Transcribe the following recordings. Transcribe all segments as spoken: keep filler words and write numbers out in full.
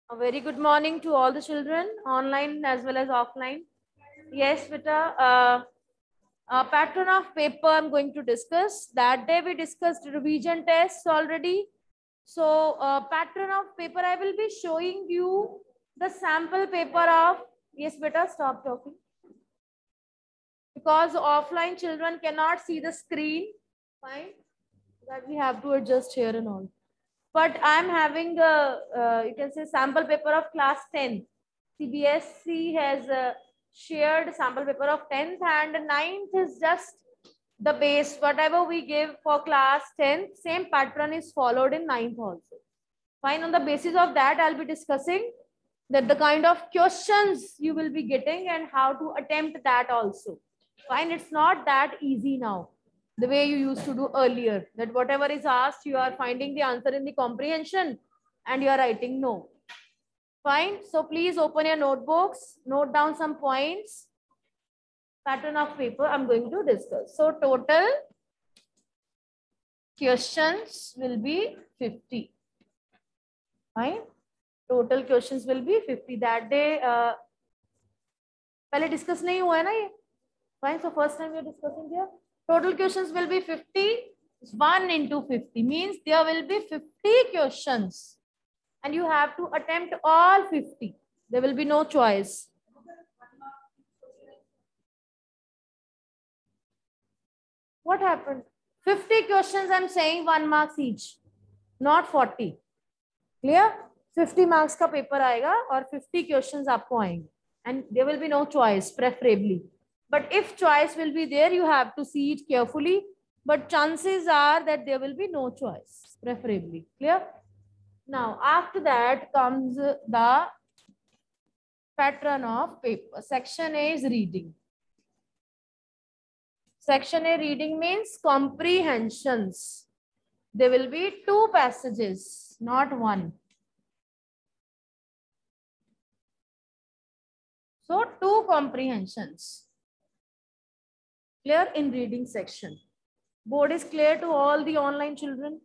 A very good morning to all the children, online as well as offline. Yes, beta, uh, uh, pattern of paper I'm going to discuss. That day we discussed revision tests already. So uh, pattern of paper, I will be showing you the sample paper of, yes, beta, stop talking. Because offline children cannot see the screen, fine, that we have to adjust here and all. But I'm having a, uh, you can say sample paper of class ten. C B S E has uh, shared sample paper of tenth and ninth is just the base. Whatever we give for class tenth, same pattern is followed in ninth also. Fine, on the basis of that, I'll be discussing that the kind of questions you will be getting and how to attempt that also. Fine, it's not that easy now the way you used to do earlier, that whatever is asked, you are finding the answer in the comprehension and you are writing no. Fine. So please open your notebooks, note down some points. Pattern of paper I'm going to discuss. So total questions will be fifty. Fine. Total questions will be fifty. That day, uh, पहले discuss नहीं हुआ है ना ये? Fine. So first time we are discussing here. Total questions will be fifty. one into fifty means there will be fifty questions. And you have to attempt all fifty. There will be no choice. What happened? fifty questions I'm saying one marks each, not forty. Clear? fifty marks का paper आएगा और fifty questions आपको आएंगे. And there will be no choice, preferably. But if choice will be there, you have to see it carefully. But chances are that there will be no choice, preferably. Clear? Now, after that comes the pattern of paper. Section A is reading. Section A reading means comprehensions. There will be two passages, not one. So, two comprehensions. Clear in reading section. Board is clear to all the online children.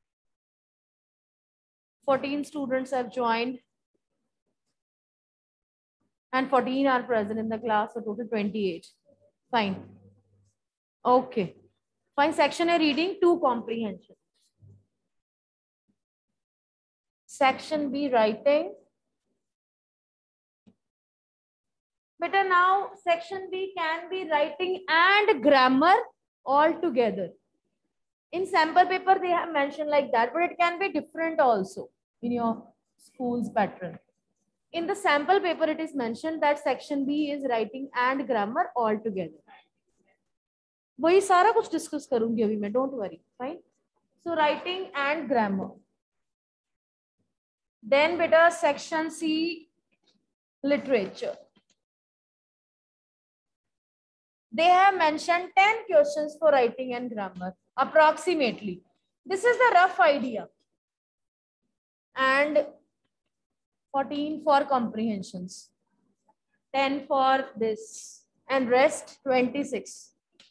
fourteen students have joined. And fourteen are present in the class, so total twenty-eight. Fine. Okay. Fine. Section A reading, two comprehension. Section B writing. Better now, section B can be writing and grammar all together. In sample paper, they have mentioned like that, but it can be different also in your school's pattern. In the sample paper, it is mentioned that section B is writing and grammar all together. वही सारा कुछ discuss करूंगी अभी मैं, don't worry. Fine. So writing and grammar. Then better section C, literature. They have mentioned ten questions for writing and grammar, approximately. This is the rough idea. And fourteen for comprehensions. ten for this. And rest twenty-six.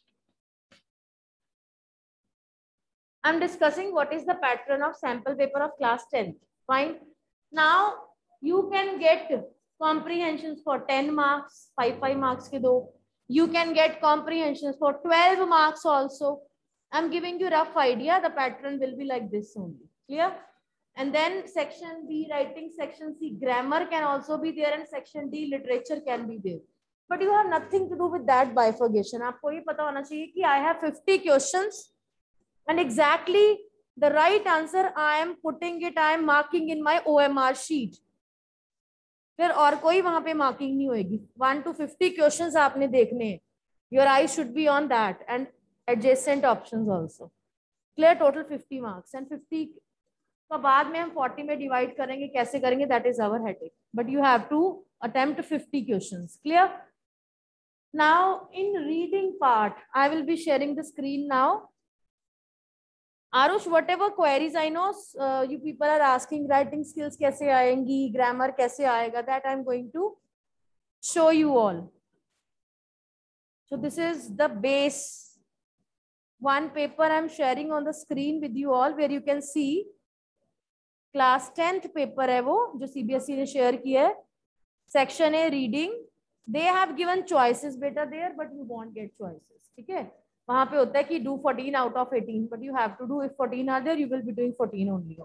I'm discussing what is the pattern of sample paper of class tenth. Fine. Now, you can get comprehensions for ten marks, five, five marks ke do. You can get comprehensions for twelve marks also. I'm giving you a rough idea. The pattern will be like this only. Clear? And then section B, writing, section C, grammar can also be there, and section D, literature can be there. But you have nothing to do with that bifurcation. आपको ये पता होना चाहिए कि I have fifty questions and exactly the right answer I am putting it, I am marking in my O M R sheet. फिर और कोई वहां पे मार्किंग नहीं होगी. one to fifty क्वेश्चंस आपने देखने हैं. Your eyes should be on that and adjacent options also. Clear? Total fifty marks and fifty का बाद में हम forty में divide करेंगे, कैसे करेंगे, that is our headache. But you have to attempt fifty questions. Clear? Now in reading part, I will be sharing the screen now. Arush, whatever queries I know, uh, you people are asking writing skills कैसे आएंगी, grammar कैसे आएगा, that I'm going to show you all. So this is the base. One paper I'm sharing on the screen with you all where you can see class tenth paper है वो जो CBSE ने share किया है, section A reading, they have given choices बेटा there but you won't get choices, ठीक है। वहां पे होता है कि do fourteen out of eighteen but you have to do, if fourteen are there you will be doing fourteen only.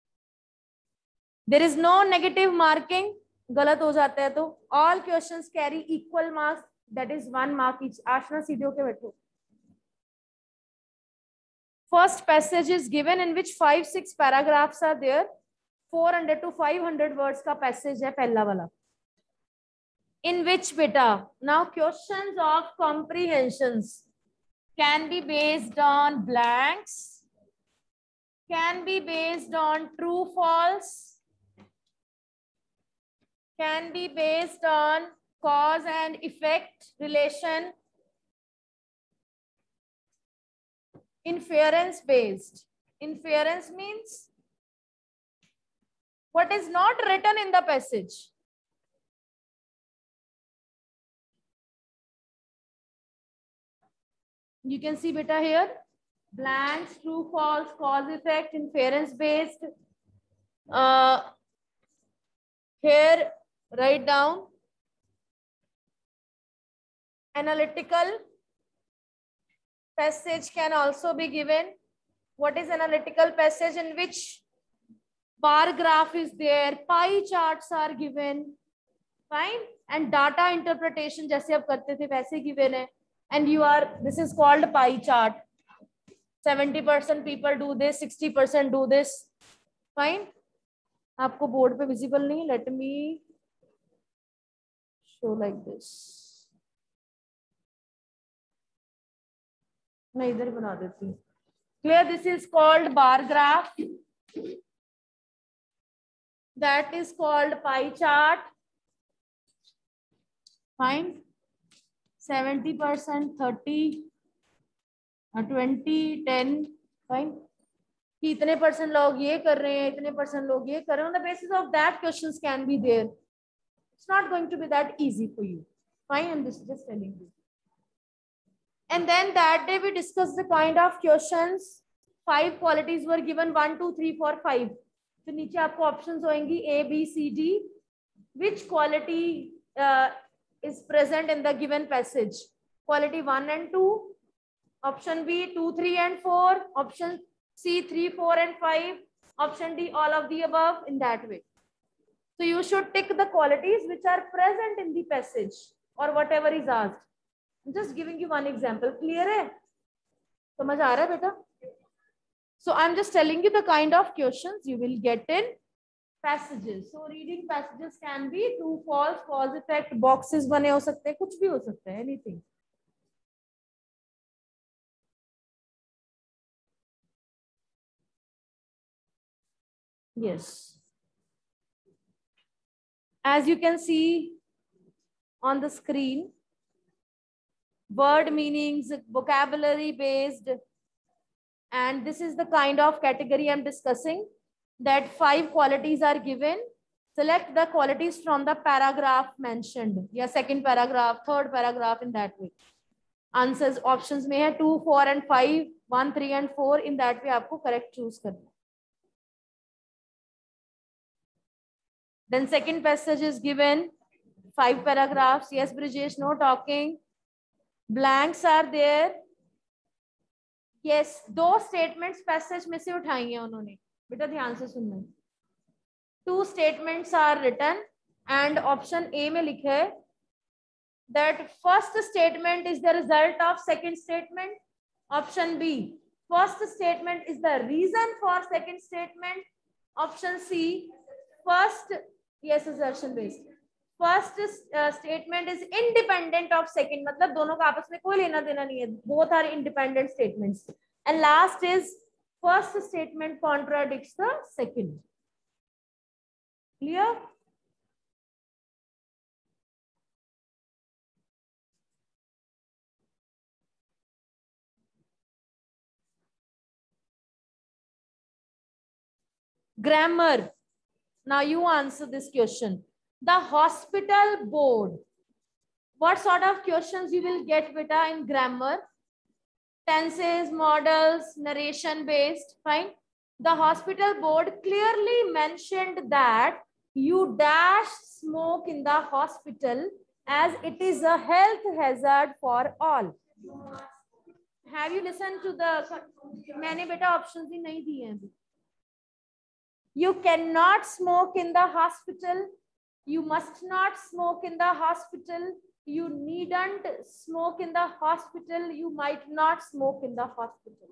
There is no negative marking, गलत हो जाता है तो। All questions carry equal marks, that is one mark each. Aashna सीधे होके बैठो। First passage is given in which five six paragraphs are there. four hundred to five hundred words का passage है पहला वाला. In which beta, now questions of comprehensions can be based on blanks, can be based on true false, can be based on cause and effect relation, inference based. Inference means what is not written in the passage. You can see beta here, blanks, true, false, cause, effect, inference based. Uh, here, write down analytical passage can also be given. What is analytical passage? In which bar graph is there, pie charts are given, fine, and data interpretation जैसे आप करते थे वैसे given है, and you are, this is called pie chart. seventy percent people do this, sixty percent do this, fine. आपको board पे visible नहीं, let me show like this. मैं इधर बना देती हूँ. Clear? This is called bar graph. That is called pie chart. Fine. seventy percent, thirty, twenty, ten. Fine. कि इतने परसेंट लोग ये कर रहे हैं, इतने परसेंट लोग ये कर रहे हैं. On the basis of that, questions can be there. It's not going to be that easy for you. Fine. I'm just, just telling you. And then that day we discussed the kind of questions. Five qualities were given, one, two, three, four, five. तो नीचे आपको options होंगी A, B, C, D. Which quality uh, is present in the given passage? Quality one and two. Option B, two, three and four. Option C, three, four and five. Option D, all of the above, in that way. So you should tick the qualities which are present in the passage or whatever is asked. I'm just giving you one example. Clear hai? समझ आ रहा है बेटा? So I'm just telling you the kind of questions you will get in passages. So reading passages can be true, false, cause, effect, boxes बने हो सकते हैं, कुछ भी हो सकता है, anything. Yes. As you can see on the screen, word meanings, vocabulary based, and this is the kind of category I'm discussing, that five qualities are given. Select the qualities from the paragraph mentioned. Yeah, second paragraph, third paragraph, in that way. Answers options में है two, four and five, one, three and four. In that way आपको correct choose करना. Then second passage is given, five paragraphs. Yes, Brijesh, no talking. Blanks are there. Yes, दो statements passage में से उठाई हैं उन्होंने. बेटा ध्यान से सुनना. Two statements are written and option A में लिखा है that first statement is the result of second statement. Option B, first statement is the reason for second statement. Option C, first, yes, assertion based. First uh, statement is independent of second, मतलब दोनों का आपस में कोई लेना देना नहीं है. Both are independent statements. And last is first statement contradicts the second. Clear? Grammar. Now you answer this question. The hospital board. What sort of questions you will get beta in grammar? Tenses, models, narration based. Fine. The hospital board clearly mentioned that you dash smoke in the hospital as it is a health hazard for all. Have you listened to the? मैंने बेटा options ही नहीं दिए हैं. You cannot smoke in the hospital. You must not smoke in the hospital. You needn't smoke in the hospital. You might not smoke in the hospital.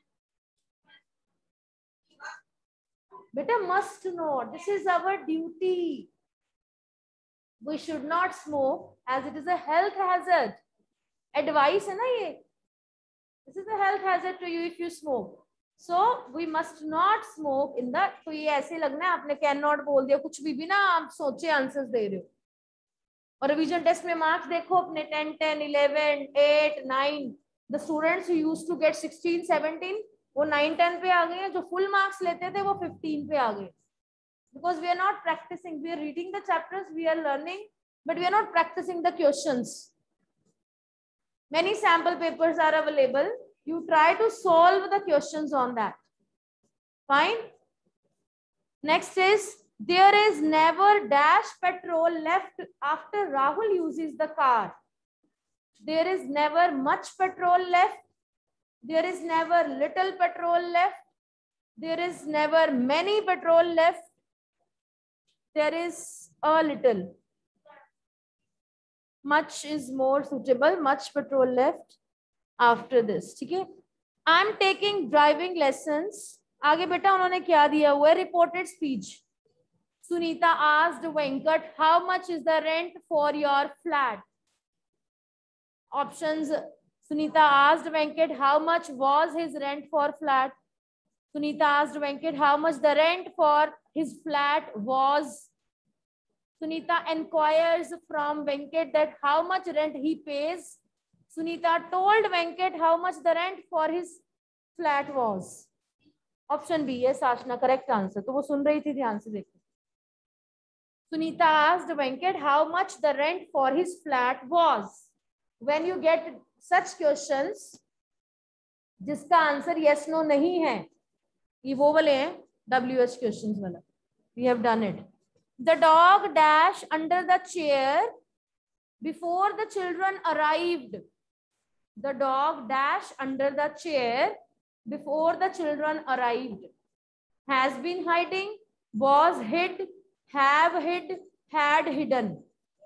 Beta must know. This is our duty. We should not smoke as it is a health hazard. Advice है ना ये. This is a health hazard to you if you smoke. So we must not smoke in the. तो ये ऐसे लगना है आपने can not बोल दिया कुछ भी भी ना आप सोचे आंसर्स दे रहे हो. और रिवीजन टेस्ट में मार्क्स देखो अपने ten ten eleven eight nine. The students who used to get sixteen seventeen वो नाइन टेन पे आ गए हैं. जो फुल मार्क्स लेते थे वो फिफ्टीन पे आ गए. Because we are not practicing. We are reading the chapters, we are learning, but we are not practicing the questions. Many sample papers are available. You try to solve the questions on that. Fine. Next is, there is never dash petrol left after Rahul uses the car. There is never much petrol left. There is never little petrol left. There is never many petrol left. There is a little. Much is more suitable. Much petrol left after this. ठीक है. I'm taking driving lessons. आगे बेटा उन्होंने क्या दिया हुआ है? Reported speech. Sunita asked Venkat, how much is the rent for your flat? Options. Sunita asked Venkat, how much was his rent for flat? Sunita asked Venkat how much the rent for his flat was. Sunita inquires from Venkat that how much rent he pays. Sunita told Venkat how much the rent for his flat was. Option B, yes, Ashna, correct answer. तो वो सुन रही थी, ध्यान से देखो. Sunita asked Venkat how much the rent for his flat was. When you get such questions, जिसका answer yes no नहीं है, ये वो वाले हैं W H questions वाला. We have done it. The dog dashed under the chair before the children arrived. The dog dashed under the chair before the children arrived. Has been hiding, was hid, have hid, had hidden.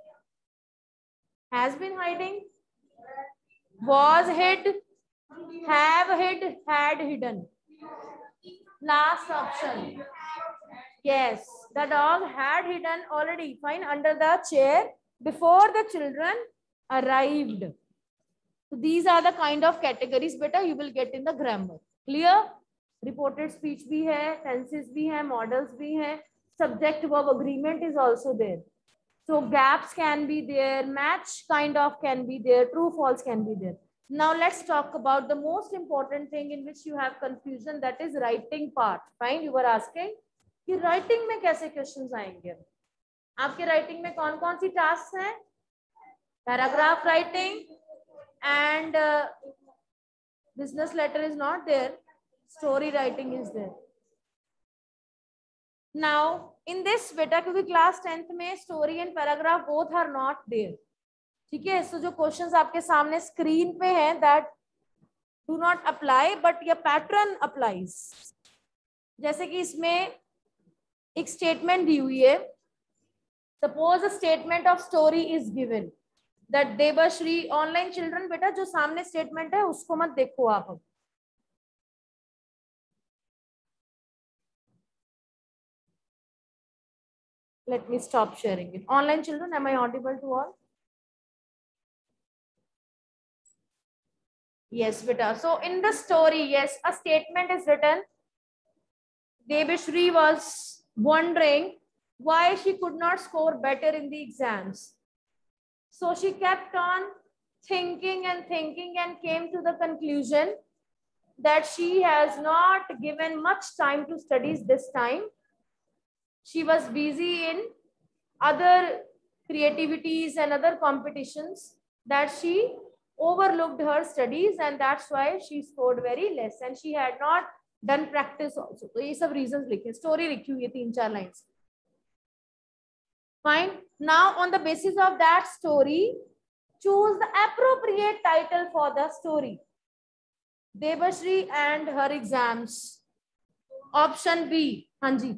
Has been hiding, was hid, have hid, had hidden. Last option. Yes, the dog had hidden already, fine, under the chair before the children arrived. So these are the kind of categories beta you will get in the grammar. Clear? Reported speech bhi hai, tenses bhi hai, models bhi hai, subject verb agreement is also there. So gaps can be there, match kind of can be there, true false can be there. Now let's talk about the most important thing in which you have confusion, that is writing part. Fine, you were asking कि writing में कैसे questions आएंगे. आपके writing में कौन कौन सी task हैं? Paragraph writing and business letter is not there, story writing is there. Now in this बेटा, क्योंकि क्लास टेंथ में story and paragraph both are not there. ठीक है, सो जो क्वेश्चंस आपके सामने स्क्रीन पे हैं that do not apply, but your pattern applies. जैसे कि इसमें एक स्टेटमेंट दी हुई है. Suppose a statement of story is given that Devshree online children. बेटा जो सामने स्टेटमेंट है उसको मत देखो आप. Let me stop sharing it. Online children, am I audible to all? Yes, beta. So in the story, yes, a statement is written. Devashri was wondering why she could not score better in the exams. So she kept on thinking and thinking and came to the conclusion that she has not given much time to studies this time. She was busy in other creativities and other competitions that she overlooked her studies, and that's why she scored very less, and she had not done practice also. तो ये सब reason लिखे, story लिखी हुई है तीन चार lines. Fine, now on the basis of that story choose the appropriate title for the story. Debashri and her exams. Option B. Hanji.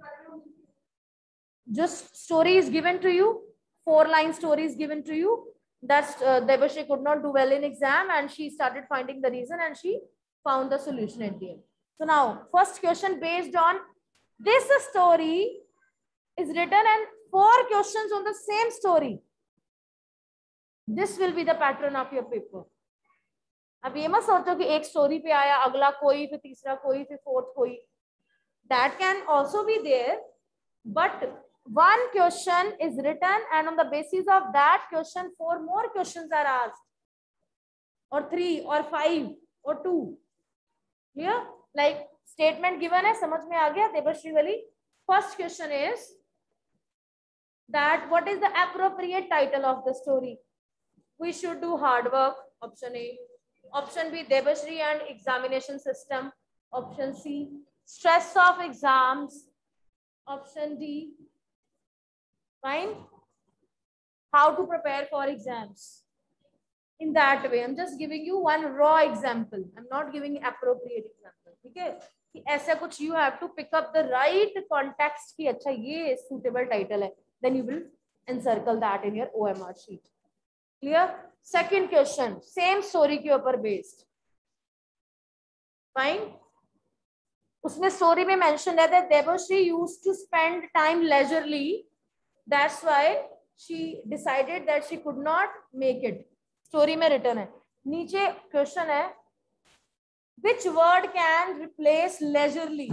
Just story is given to you. Four line story is given to you. That's uh, Debashri could not do well in exam and she started finding the reason and she found the solution at the end. So now first question based on this story is written and four questions on the same story. This will be the pattern of your paper. अब ये मत सोचो कि एक story पे आया, अगला कोई, फिर तीसरा कोई, फिर फोर्थ कोई. That can also be there, but one question is written and on the basis of that question four more questions are asked, or three or five or two. Clear? Like statement given है, समझ में आ गया देवश्री वाली? First question is that what is the appropriate title of the story? We should do hard work. Option A. Option B, Debashri and examination system. Option C, stress of exams. Option D, fine, how to prepare for exams. In that way, I'm just giving you one raw example. I'm not giving appropriate example. Okay? ऐसा कुछ you have to pick up the right context कि अच्छा ये suitable title है. Then you will encircle that in your O M R sheet. Clear? Second question, same story के ऊपर based. Fine. उसमें story में mentioned है that Debashri used to spend time leisurely. That's why she decided that she could not make it. Story में written है. नीचे question है, which word can replace leisurely?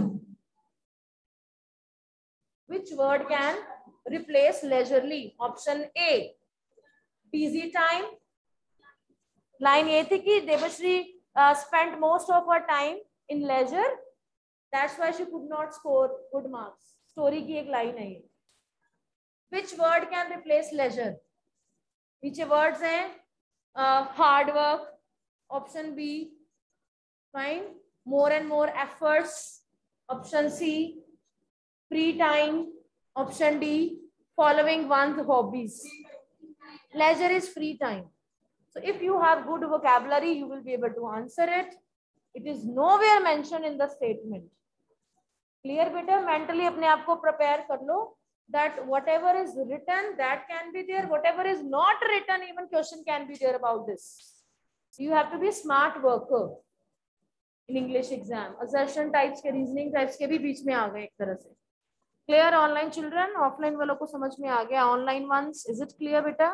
Which word can replace leisurely? Option A, busy time. Line ये थी कि Debashri uh, spent most of her time in leisure. That's why she could not score good marks. Story की एक line है ये. Which word can replace leisure? नीचे words हैं uh, hard work. Option B. Fine. More and more efforts. Option C. Free time. Option D. Following one's hobbies. Leisure is free time. So if you have good vocabulary, you will be able to answer it. It is nowhere mentioned in the statement. Clear, beta? Mentally अपने आप को prepare कर लो that whatever is written, that can be there. Whatever is not written, even question can be there about this. You have to be a smart worker in English exam. Assertion types के, reasoning types के भी बीच में आ गए एक तरह से. Clear, online children? Offline वालों को समझ में आ गया. Online ones, is it clear, beta?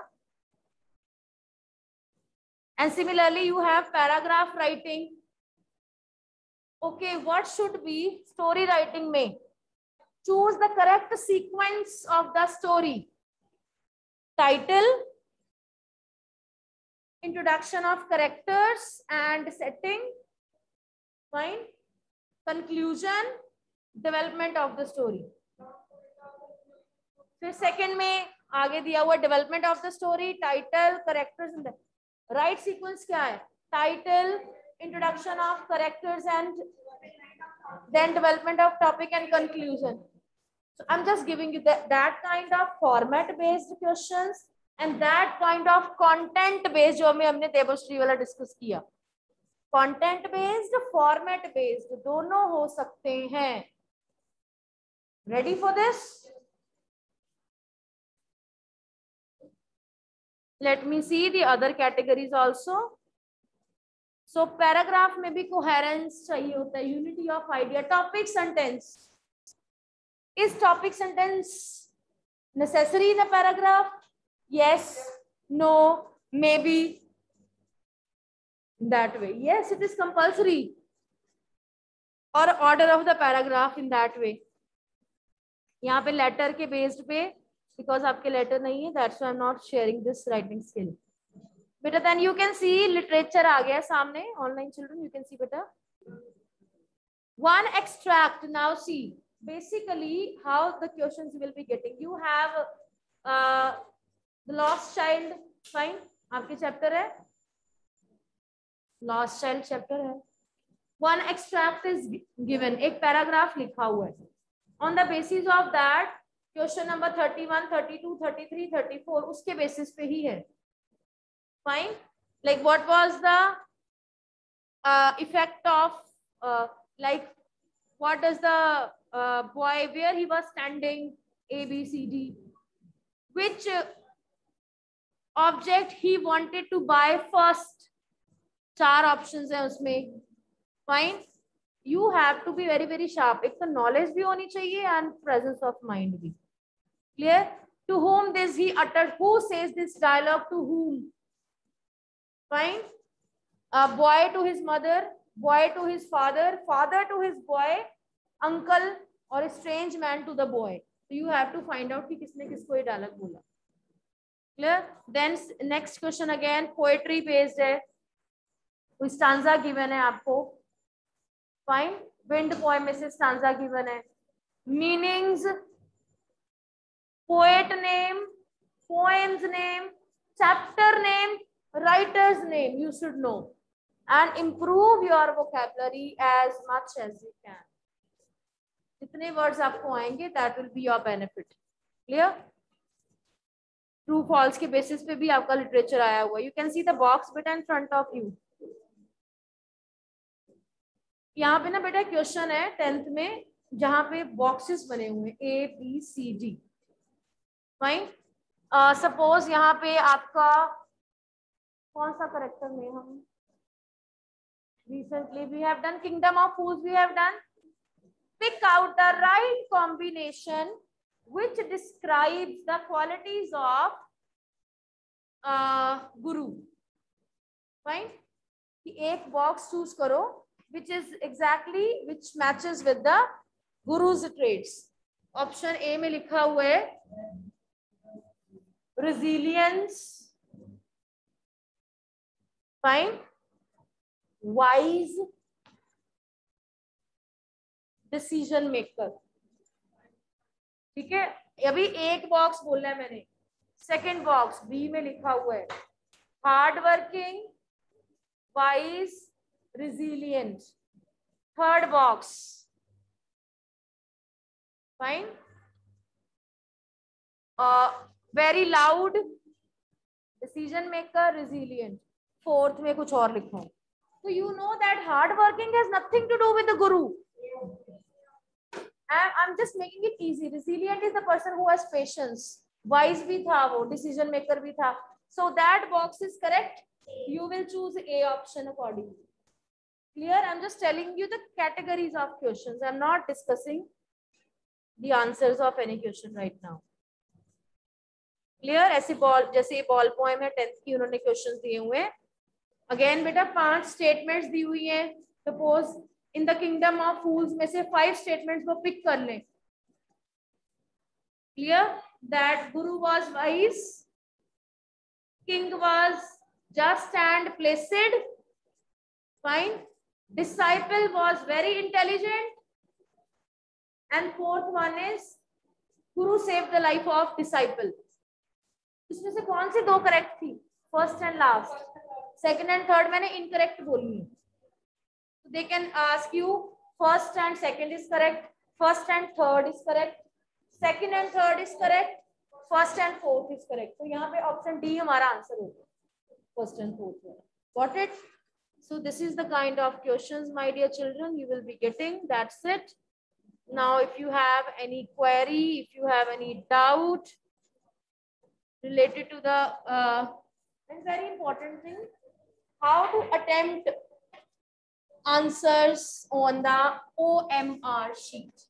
And similarly, you have paragraph writing. Okay, what should be story writing में? Choose the correct sequence of the story. Title, introduction of characters and setting, fine. Conclusion, development of the story. फिर second में आगे दिया हुआ development of the story, title, characters and the right sequence क्या है? Title, introduction of characters and then development of topic and conclusion. So I'm just giving you that, that kind of format based questions and that kind of content based जो हमें हमने देवश्री वाला discuss किया. Content based, format based दोनों हो सकते हैं. Ready for this? Let me see the other categories also. So paragraph में भी coherence चाहिए होता है, unity of idea. Topic sentence. Is topic sentence necessary in a paragraph? Yes, no, maybe. That way. Yes, it is compulsory. Or order of the paragraph in that way. यहाँ पे letter के based पे, because आपके letter नहीं है, that's why I'm not sharing this writing skill. Better then you can see literature आ गया सामने. Online children, you can see better. One extract. Now see. Basically, how the questions you will be getting. You have uh, the lost child. Fine. आपके chapter है. Lost child chapter है. One extract is given, एक paragraph लिखा हुआ है. On the basis of that question number thirty one, thirty two, thirty three, thirty four उसके basis पे ही है. Fine. Like what was the effect of, like what does the uh, boy, where he was standing, A B C D, which uh, object he wanted to buy first. चार options हैं उसमें. Fine. You have to be very very sharp. एक तो knowledge भी होनी चाहिए and presence of mind भी. Clear. To whom this he uttered, who says this dialogue to whom. Fine. A boy to his mother, boy to his father, father to his boy, uncle or a strange man to the boy. So you have to find out कि किसने किसको ये dialogue बोला. Clear? Then next question again poetry based है. कोई stanza given है आपको. Fine. Wind poem में से stanza given है. Meanings, poet name, poem's name, chapter name, writer's name you should know. And improve your vocabulary as much as you can. जितने words आपको आएंगे that will be your benefit. Clear? True false के basis पे भी आपका literature आया हुआ. You can see the box bit in front of you. यहाँ पे ना बेटा क्वेश्चन है टेंथ में जहाँ पे बॉक्सेस बने हुए A B C D. Fine. Suppose यहाँ पे आपका कौन सा करेक्टर में हम recently we have done kingdom of fools. We have done pick out the right combination which describes the qualities of uh, guru. Fine. कि एक बॉक्स चूज करो which is exactly which matches with the guru's traits. Option A में लिखा हुआ है resilience. Fine. Wise, decision maker. ठीक है. अभी एक बॉक्स बोलना है मैंने. सेकंड बॉक्स बी में लिखा हुआ है hard working, wise, resilient. Third box fine very loud, decision maker, resilient. Fourth में कुछ और लिखा है. So you know that hard working has nothing to do with the guru. I'm just making it easy. Resilient is the person who has patience. Wise भी था वो, decision maker भी था. So that box is correct. You will choose A option accordingly. Clear? I'm just telling you the categories of questions. I'm not discussing the answers of any question right now. Clear? ऐसे ball जैसे ball poem है tenth की उन्होंने questions दिए हुए हैं. Again बेटा पांच स्टेटमेंट्स दी हुई हैं. Suppose in the kingdom of fools में से फाइव स्टेटमेंट्स को पिक कर लें. Clear? That guru was wise, king was just and placid. Fine. Disciple was very intelligent. And fourth one is guru save the life of disciple. इसमें से कौन सी दो करेक्ट थी? First and last. Second and third मैंने incorrect बोली है. They can ask you first and second is correct, first and third is correct, second and third is correct, first and fourth is correct. तो यहाँ पे option D हमारा answer होगा, first and fourth. Got it? So this is the kind of questions my dear children you will be getting. That's it. Now if you have any query, if you have any doubt related to the uh, and very important thing, how to attempt answers on the O M R sheet.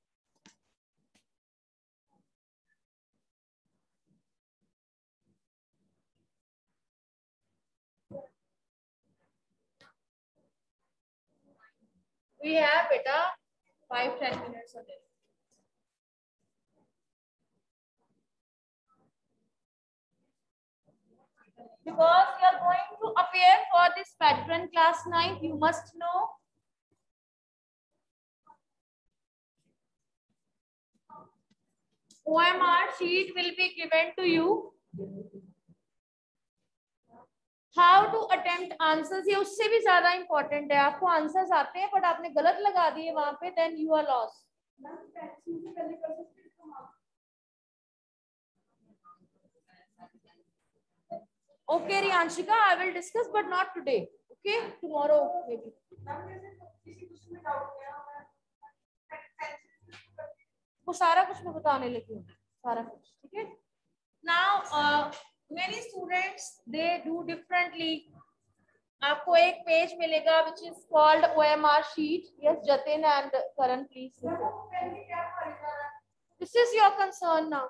We have beta five ten minutes a day. Because you are going to appear for this patron class nine, you must know O M R sheet will be given to you. How to attempt answers, ये उससे भी ज्यादा important है। आपको answers आते हैं but आपने गलत लगा दिए वहां पे, then you are lost. Okay, Riyanshika, I will discuss, but not today. Okay, tomorrow maybe. वो सारा कुछ मैं बताने लगी हूँ, सारा कुछ, ठीक है। Now, uh, many students they do differently. आपको एक पेज मिलेगा which is called O M R sheet. Yes, Jatin and Karan, please. This is your concern now.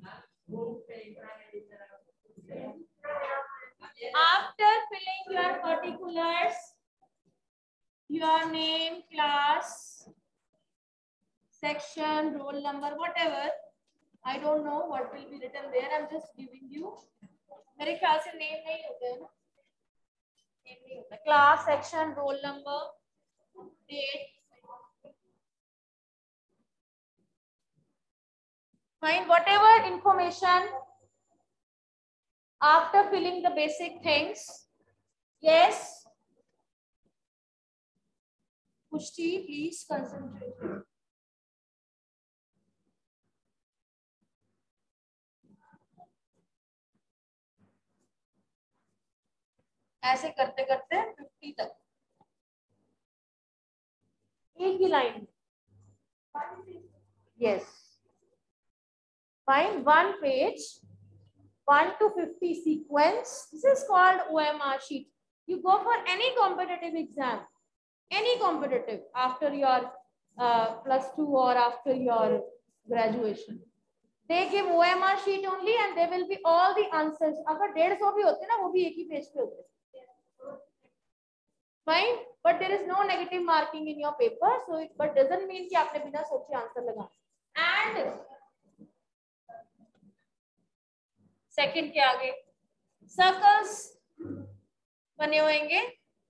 After filling your particulars, your name, class, section, roll number, whatever, I don't know what will be written there. I'm just giving you. मेरे ख्याल से name नहीं होता है ना, name नहीं होता. Class, section, roll number, date. Fine. Whatever information after filling the basic things. Yes. Pushti, please concentrate. ऐसे करते करते फिफ्टी तक एक ही line. Yes. Find one page, one to fifty sequence. This is called O M R sheet. You go for any competitive exam, any competitive after your uh, plus two or after your graduation. They give O M R sheet only and there will be all the answers. अगर डेढ़ सौ भी होते ना वो भी एक ही page पे होते. Fine, but there is no negative marking in your paper, so it but doesn't mean कि आपने बिना सोचे आंसर लगा. And second के आगे सर्कल्स बने होंगे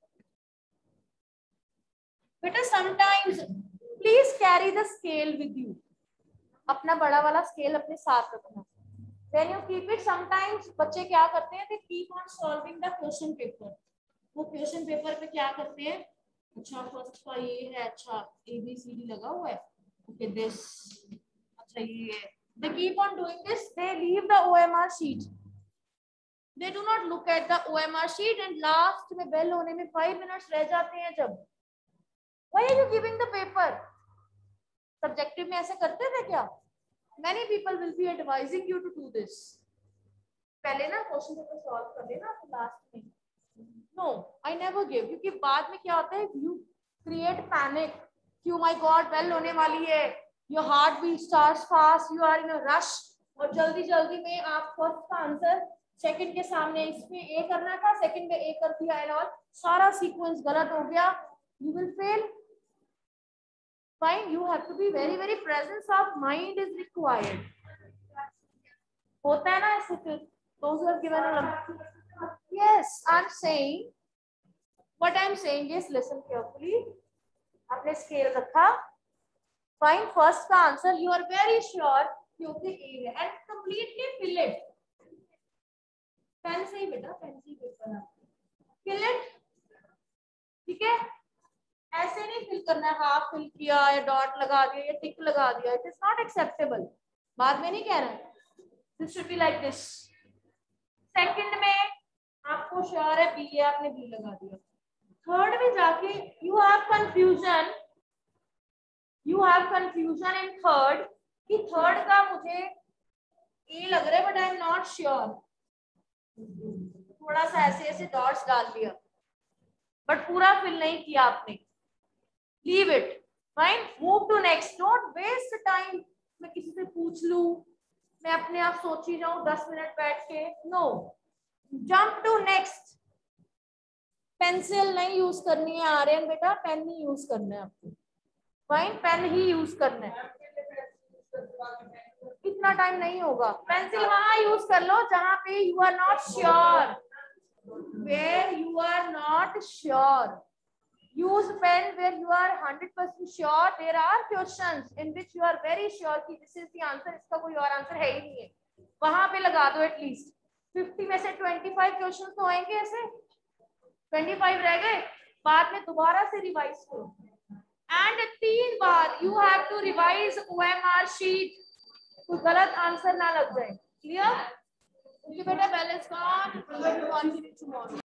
बेटा. Sometimes please carry the scale with you. अपना बड़ा वाला स्केल अपने साथ रखना. When you keep it, sometimes बच्चे क्या करते हैं, they keep on solving the question paper. वो क्वेश्चन पेपर पे क्या करते हैं, अच्छा फर्स्ट का ये है, अच्छा ए बी सी डी लगा हुआ है, ओके दिस, अच्छा ये है. They keep on doing this. They leave the O M R sheet. They do not look at the O M R sheet and last में बेल होने में five minutes रह जाते हैं जब. Why are you giving the paper? Subjective में ऐसे करते थे क्या? Many people will be advising you to do this. पहले ना क्वेश्चन पेपर सॉल्व कर लेना फिर लास्ट में. No, I never give. क्योंकि बाद में क्या होता है, you create panic. कि oh my God, बेल होने वाली है. Your heartbeat starts fast. You are in a rush. और जल्दी जल्दी में आप फर्स्ट का आंसर सेकंड के सामने इसमें ए करना था, सेकंड में ए कर दिया एंड ऑल, सारा सीक्वेंस गलत हो गया. You will fail. Fine, you have to be very very presence of mind is required. होता है ना ऐसे फिर. Those who have given a yes, I'm saying what I'm saying is listen carefully. आपने स्केल रखा. Fine, first का answer you are very sure क्योंकि ए है and completely fill it. Pen से ही बेटा, पेन से ही पेपर है. Fill it. ठीक है, ऐसे नहीं फिल करना है, हाफ फिल किया या डॉट लगा दिया या टिक लगा दिया. It is not acceptable. बाद में नहीं कह रहे हैं. This should be like this. Second में आपको श्योर है बी है, आपने बी लगा दिया. थर्ड में जाके you have confusion, you have confusion in third कि थर्ड का मुझे ए लग रहा है but I am not sure. थोड़ा सा ऐसे ऐसे डॉट्स डाल दिया बट पूरा फिल नहीं किया आपने. Leave it. Fine. Move to next. Don't waste time. मैं किसी से पूछ लूं, मैं अपने आप सोच ही जाऊं दस मिनट बैठ के. No. Jump to next. Pencil नहीं यूज करनी है आर्यन बेटा, पेन नहीं यूज करना है आपको. फाइन, पेन ही यूज करना है. इतना टाइम नहीं होगा. पेंसिल वहां यूज कर लो जहां पे you are not sure. Where you are not sure. Use pen where you are one hundred percent sure. There are questions in which you are very sure कि this is the answer, इसका कोई और answer है ही नहीं है. वहां पे लगा दो at least. फिफ्टी में से ट्वेंटी फाइव क्वेश्चन तो आएंगे ऐसे, ट्वेंटी फाइव रह गए, बाद में दोबारा से रिवाइज करो एंड तीन बार you have to revise OMR sheet, कोई गलत आंसर ना लग जाए। क्लियर? बेटा बैलेंस